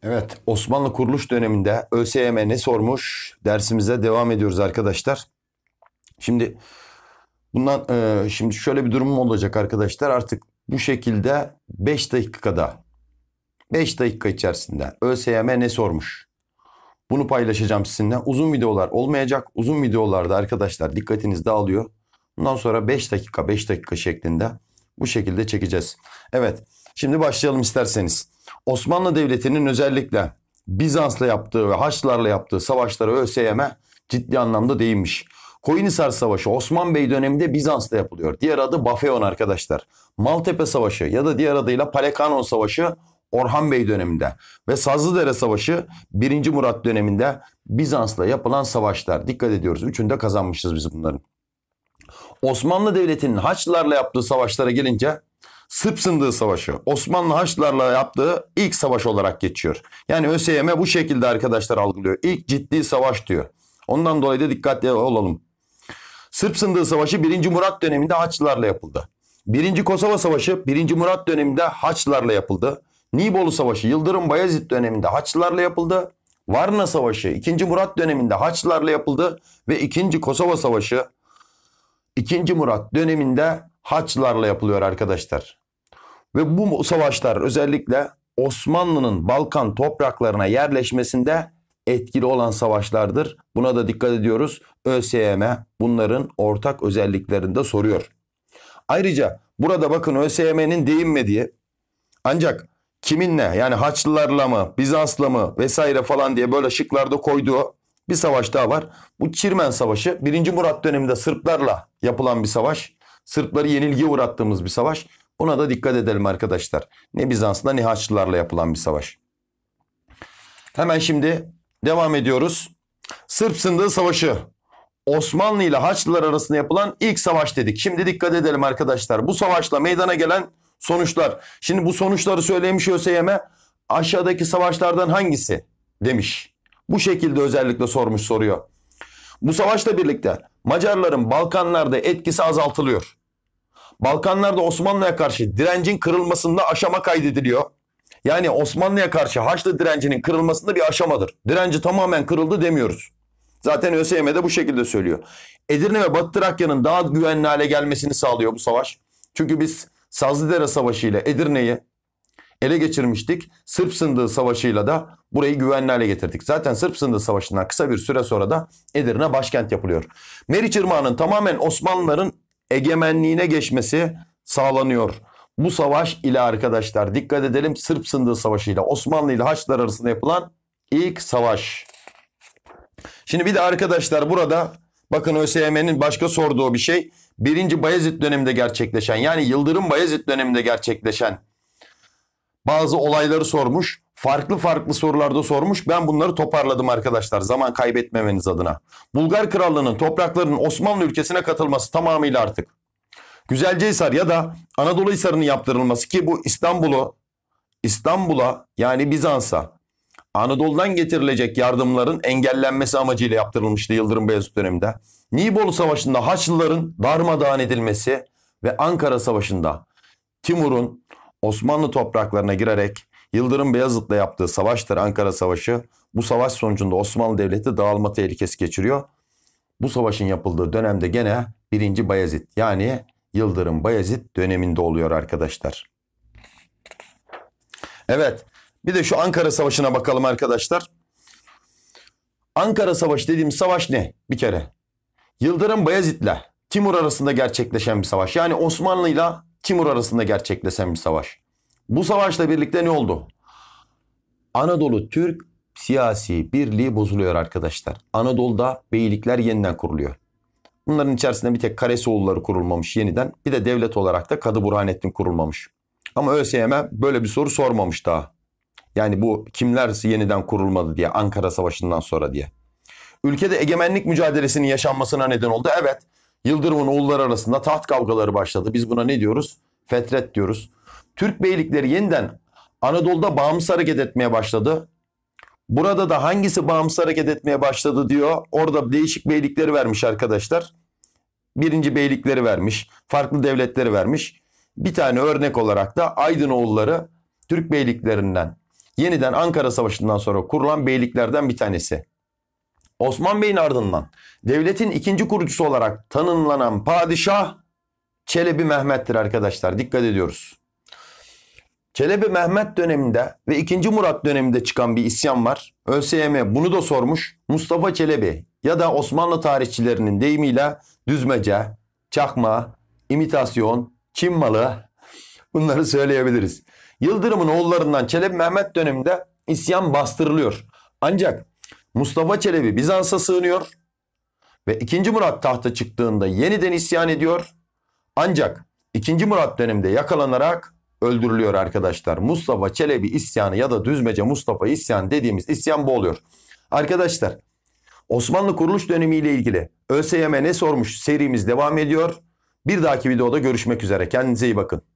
Evet, Osmanlı kuruluş döneminde ÖSYM ne sormuş? Dersimize devam ediyoruz arkadaşlar. Şimdi şimdi şöyle bir durumum olacak arkadaşlar. Artık bu şekilde 5 dakika içerisinde ÖSYM ne sormuş? Bunu paylaşacağım sizinle. Uzun videolar olmayacak. Uzun videolarda arkadaşlar dikkatiniz dağılıyor. Bundan sonra 5 dakika şeklinde bu şekilde çekeceğiz. Evet, şimdi başlayalım isterseniz. Osmanlı Devleti'nin özellikle Bizans'la yaptığı ve Haçlılarla yaptığı savaşlara ÖSYM ciddi anlamda değinmiş. Koyunhisar Savaşı Osman Bey döneminde Bizans'ta yapılıyor. Diğer adı Bafeon arkadaşlar. Maltepe Savaşı ya da diğer adıyla Palekanon Savaşı Orhan Bey döneminde ve Sazlıdere Savaşı 1. Murat döneminde Bizans'la yapılan savaşlar. Dikkat ediyoruz. Üçünde kazanmışız biz bunların. Osmanlı Devleti'nin Haçlılarla yaptığı savaşlara gelince Sırp Sındığı Savaşı Osmanlı Haçlılarla yaptığı ilk savaş olarak geçiyor. Yani ÖSYM bu şekilde arkadaşlar algılıyor. İlk ciddi savaş diyor. Ondan dolayı da dikkatli olalım. Sırp Sındığı Savaşı 1. Murat döneminde Haçlılarla yapıldı. 1. Kosova Savaşı 1. Murat döneminde Haçlılarla yapıldı. Nibolu Savaşı Yıldırım Bayezid döneminde Haçlılarla yapıldı. Varna Savaşı 2. Murat döneminde Haçlılarla yapıldı. Ve 2. Kosova Savaşı 2. Murat döneminde Haçlılarla yapılıyor arkadaşlar. Ve bu savaşlar özellikle Osmanlı'nın Balkan topraklarına yerleşmesinde etkili olan savaşlardır. Buna da dikkat ediyoruz. ÖSYM bunların ortak özelliklerini de soruyor. Ayrıca burada bakın ÖSYM'nin değinmediği ancak kiminle yani Haçlılarla mı Bizans'la mı vesaire falan diye böyle şıklarda koyduğu bir savaş daha var. Bu Çirmen Savaşı 1. Murat döneminde Sırplarla yapılan bir savaş. Sırpları yenilgiye uğrattığımız bir savaş. Buna da dikkat edelim arkadaşlar. Ne Bizans'la ne Haçlılarla yapılan bir savaş. Hemen şimdi devam ediyoruz. Sırp Sındığı Savaşı. Osmanlı ile Haçlılar arasında yapılan ilk savaş dedik. Şimdi dikkat edelim arkadaşlar. Bu savaşla meydana gelen sonuçlar. Şimdi bu sonuçları söylemiş ÖSYM. Aşağıdaki savaşlardan hangisi demiş. Bu şekilde özellikle sormuş soruyor. Bu savaşla birlikte Macarların Balkanlarda etkisi azaltılıyor. Balkanlarda Osmanlı'ya karşı direncin kırılmasında aşama kaydediliyor. Yani Osmanlı'ya karşı Haçlı direncinin kırılmasında bir aşamadır. Direnci tamamen kırıldı demiyoruz. Zaten ÖSYM de bu şekilde söylüyor. Edirne ve Batı Trakya'nın daha güvenli hale gelmesini sağlıyor bu savaş. Çünkü biz Sazlıdere Savaşı ile Edirne'yi ele geçirmiştik. Sırp Sındığı Savaşı'yla da burayı güvenli hale getirdik. Zaten Sırp Sındığı Savaşı'ndan kısa bir süre sonra da Edirne başkent yapılıyor. Meriç Irmağı'nın tamamen Osmanlıların egemenliğine geçmesi sağlanıyor. Bu savaş ile arkadaşlar dikkat edelim, Sırp Sındığı Savaşı ile Osmanlı ile Haçlılar arasında yapılan ilk savaş. Şimdi bir de arkadaşlar burada bakın ÖSYM'nin başka sorduğu bir şey. 1. Bayezid döneminde gerçekleşen yani Yıldırım Bayezid döneminde gerçekleşen bazı olayları sormuş. Farklı sorularda sormuş. Ben bunları toparladım arkadaşlar zaman kaybetmemeniz adına. Bulgar Krallığı'nın topraklarının Osmanlı ülkesine katılması tamamıyla artık. Güzelcehisar ya da Anadolu Hisarı'nın yaptırılması ki bu İstanbul'a yani Bizans'a Anadolu'dan getirilecek yardımların engellenmesi amacıyla yaptırılmıştı Yıldırım Beyazıt döneminde. Nibolu Savaşı'nda Haçlıların darmadağın edilmesi ve Ankara Savaşı'nda Timur'un Osmanlı topraklarına girerek Yıldırım Beyazıt'la yaptığı savaştır Ankara Savaşı. Bu savaş sonucunda Osmanlı Devleti dağılma tehlikesi geçiriyor. Bu savaşın yapıldığı dönemde gene 1. Bayezid yani Yıldırım Bayezid döneminde oluyor arkadaşlar. Evet, bir de şu Ankara Savaşı'na bakalım arkadaşlar. Ankara Savaşı dediğimiz savaş ne? Bir kere Yıldırım Bayezid'le Timur arasında gerçekleşen bir savaş. Yani Osmanlı ile Timur arasında gerçekleşen bir savaş. Bu savaşla birlikte ne oldu? Anadolu Türk siyasi birliği bozuluyor arkadaşlar. Anadolu'da beylikler yeniden kuruluyor. Bunların içerisinde bir tek Karesoğulları kurulmamış yeniden. Bir de devlet olarak da Kadı Burhanettin kurulmamış. Ama ÖSYM böyle bir soru sormamış daha. Yani bu kimler yeniden kurulmadı diye Ankara Savaşı'ndan sonra diye. Ülkede egemenlik mücadelesinin yaşanmasına neden oldu. Evet, Yıldırım'ın oğulları arasında taht kavgaları başladı. Biz buna ne diyoruz? Fetret diyoruz. Türk beylikleri yeniden Anadolu'da bağımsız hareket etmeye başladı. Burada da hangisi bağımsız hareket etmeye başladı diyor. Orada değişik beylikleri vermiş arkadaşlar. 1. beylikleri vermiş. Farklı devletleri vermiş. Bir tane örnek olarak da Aydınoğulları Türk beyliklerinden yeniden Ankara Savaşı'ndan sonra kurulan beyliklerden bir tanesi. Osman Bey'in ardından devletin ikinci kurucusu olarak tanımlanan padişah Çelebi Mehmet'tir arkadaşlar. Dikkat ediyoruz. Çelebi Mehmet döneminde ve 2. Murat döneminde çıkan bir isyan var. ÖSYM bunu da sormuş. Mustafa Çelebi ya da Osmanlı tarihçilerinin deyimiyle düzmece, çakma, imitasyon, Çin malı, bunları söyleyebiliriz. Yıldırım'ın oğullarından Çelebi Mehmet döneminde isyan bastırılıyor. Ancak Mustafa Çelebi Bizans'a sığınıyor ve 2. Murat tahta çıktığında yeniden isyan ediyor. Ancak 2. Murat döneminde yakalanarak öldürülüyor arkadaşlar. Mustafa Çelebi isyanı ya da düzmece Mustafa isyanı dediğimiz isyan bu oluyor. Arkadaşlar, Osmanlı kuruluş dönemiyle ilgili ÖSYM ne sormuş serimiz devam ediyor. Bir dahaki videoda görüşmek üzere. Kendinize iyi bakın.